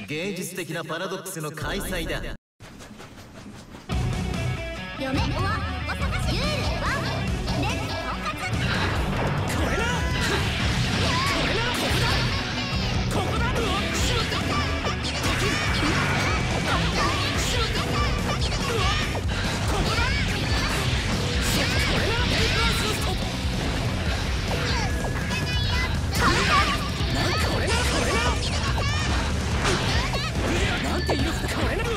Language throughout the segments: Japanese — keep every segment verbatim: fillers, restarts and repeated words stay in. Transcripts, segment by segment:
芸術的なパラドックスの開催だ。 嫁はお探しユールワンレッツ婚活。 これだこれだここだここだシュートできるシュートここだこれだペイパーシュートなんこれだこれだなんていうこれださせません。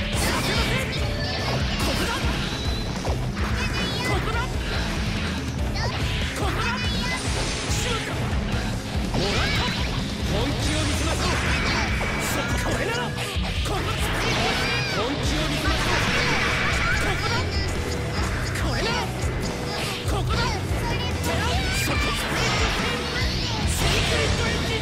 ここだここだここだシュートもらった本気を見せましょう。そここれならここ本気を見せましょう。ここだこれならここだそこセイクリッドエッジ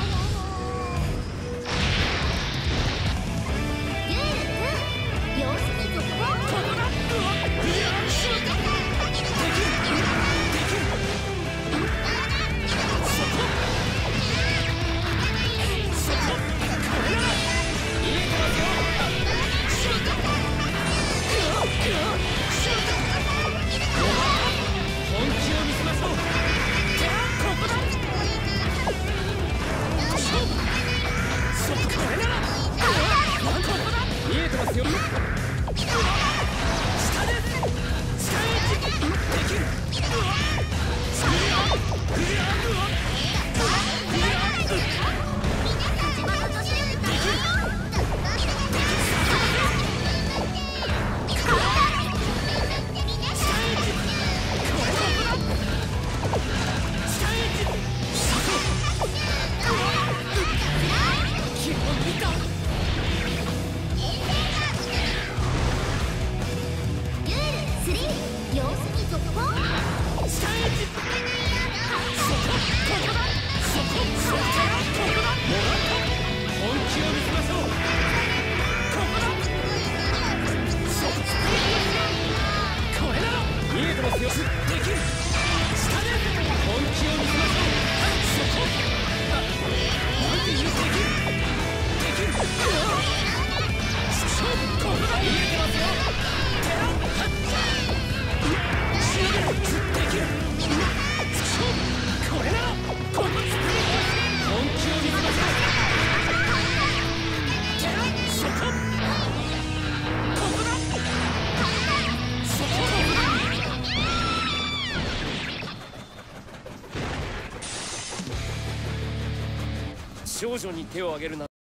様子見続行。 ここだいやシュートできるできるそこそここれなら見えてますよ。シュートシュート本気を見せましょう。ここだ勝負そここれならここだ見えてますよ。下で下へできるクリアクリア少女に手を挙げるな。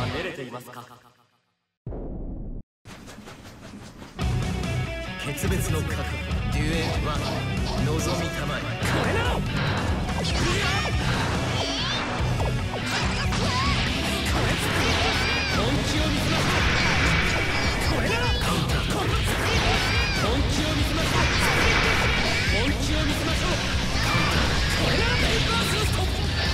は練れていますか？ 決別の覚悟、デュエルワン、望みたまえ。 これなら本気を見せましょう。これならカウンター。本気を見せましょう。本気を見せましょう。カウンター。これならペーパースースト。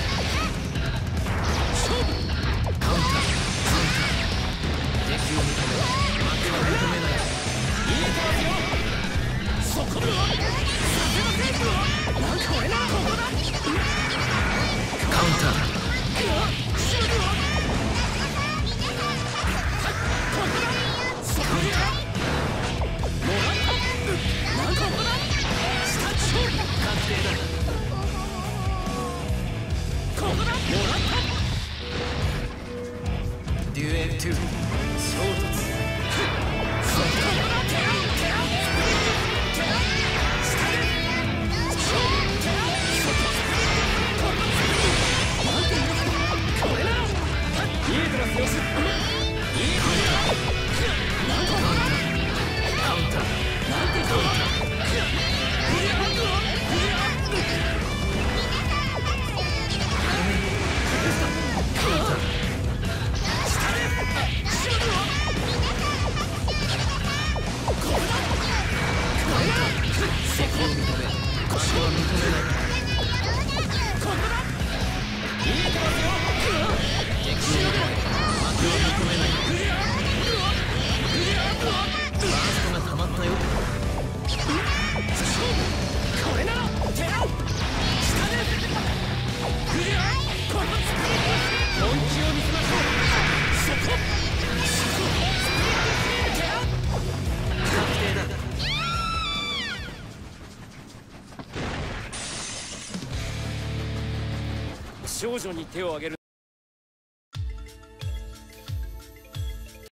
勝負。 カウンター、カウンター。敵を認めろ。負けは認めない。 いいとますよ。そこではさせませんよ。なんか俺なここだ。 カウンター。 シュート。 デュエルツー、衝突。 少女に手を挙げる。